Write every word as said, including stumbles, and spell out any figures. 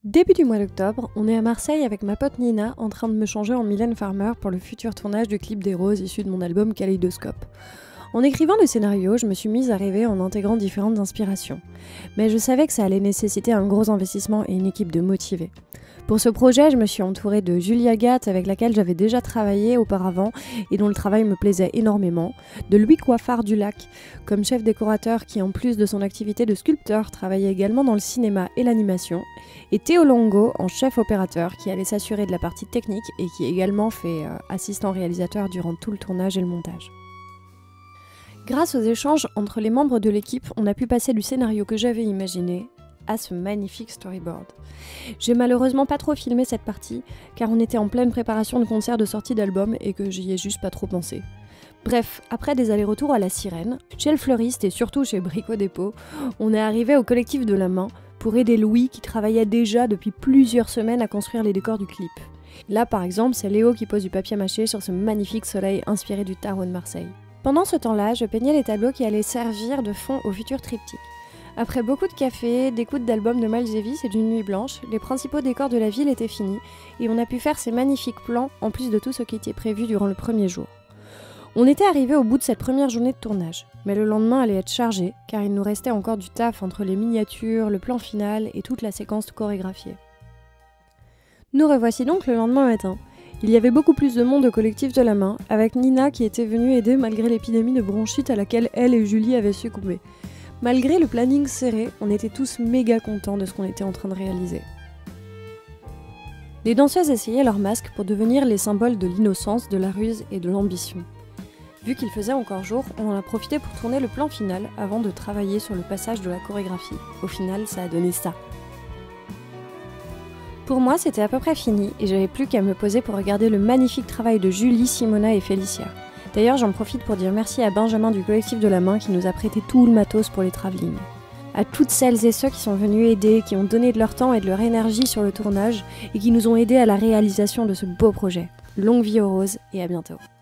Début du mois d'octobre, on est à Marseille avec ma pote Nina en train de me changer en Mylène Farmer pour le futur tournage du clip des Roses issu de mon album Kaléidoscope. En écrivant le scénario, je me suis mise à rêver en intégrant différentes inspirations. Mais je savais que ça allait nécessiter un gros investissement et une équipe de motivés. Pour ce projet, je me suis entourée de Julie Agathe, avec laquelle j'avais déjà travaillé auparavant et dont le travail me plaisait énormément, de Louis Coiffard du Lac, comme chef décorateur qui, en plus de son activité de sculpteur, travaillait également dans le cinéma et l'animation, et Théo Longo en chef opérateur qui allait s'assurer de la partie technique et qui également fait euh, assistant réalisateur durant tout le tournage et le montage. Grâce aux échanges entre les membres de l'équipe, on a pu passer du scénario que j'avais imaginé à ce magnifique storyboard. J'ai malheureusement pas trop filmé cette partie, car on était en pleine préparation de concert de sortie d'album et que j'y ai juste pas trop pensé. Bref, après des allers-retours à la Sirène, chez le fleuriste et surtout chez Brico Dépôt, on est arrivé au collectif de la main pour aider Louis qui travaillait déjà depuis plusieurs semaines à construire les décors du clip. Là par exemple, c'est Léo qui pose du papier mâché sur ce magnifique soleil inspiré du tarot de Marseille. Pendant ce temps-là, je peignais les tableaux qui allaient servir de fond au futur triptyque. Après beaucoup de café, d'écoute d'albums de Miles Davis et d'une nuit blanche, les principaux décors de la ville étaient finis et on a pu faire ces magnifiques plans en plus de tout ce qui était prévu durant le premier jour. On était arrivé au bout de cette première journée de tournage, mais le lendemain allait être chargé car il nous restait encore du taf entre les miniatures, le plan final et toute la séquence chorégraphiée. Nous revoici donc le lendemain matin. Il y avait beaucoup plus de monde au collectif de la main, avec Nina qui était venue aider malgré l'épidémie de bronchite à laquelle elle et Julie avaient succombé. Malgré le planning serré, on était tous méga contents de ce qu'on était en train de réaliser. Les danseuses essayaient leurs masques pour devenir les symboles de l'innocence, de la ruse et de l'ambition. Vu qu'il faisait encore jour, on en a profité pour tourner le plan final avant de travailler sur le passage de la chorégraphie. Au final, ça a donné ça. Pour moi, c'était à peu près fini et j'avais plus qu'à me poser pour regarder le magnifique travail de Julie, Simona et Félicia. D'ailleurs, j'en profite pour dire merci à Benjamin du collectif de la main qui nous a prêté tout le matos pour les travelling. À toutes celles et ceux qui sont venus aider, qui ont donné de leur temps et de leur énergie sur le tournage et qui nous ont aidés à la réalisation de ce beau projet. Longue vie aux roses et à bientôt.